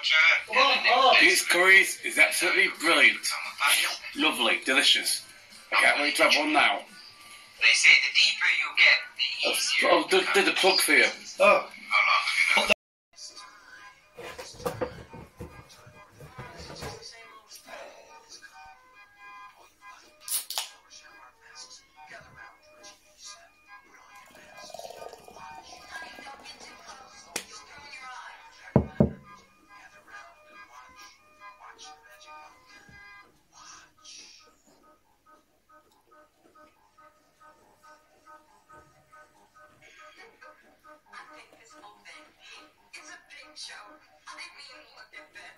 These curries is absolutely brilliant. Lovely, delicious. I can't wait to have one now. They say the deeper you get, the easier. Oh, did the plug for you. Oh. Show. I mean, look at that.